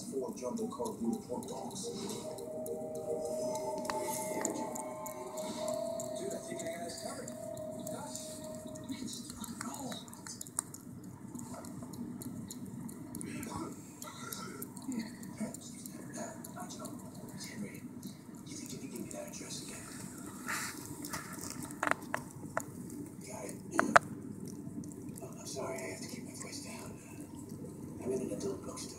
4 jumbo Call of Duty pork dogs. Dude, I think I got us covered. Gosh, we can just rock and roll. Henry, you think you can give me that address again? Got it. Oh, I'm sorry, I have to keep my voice down. I'm in an adult bookstore.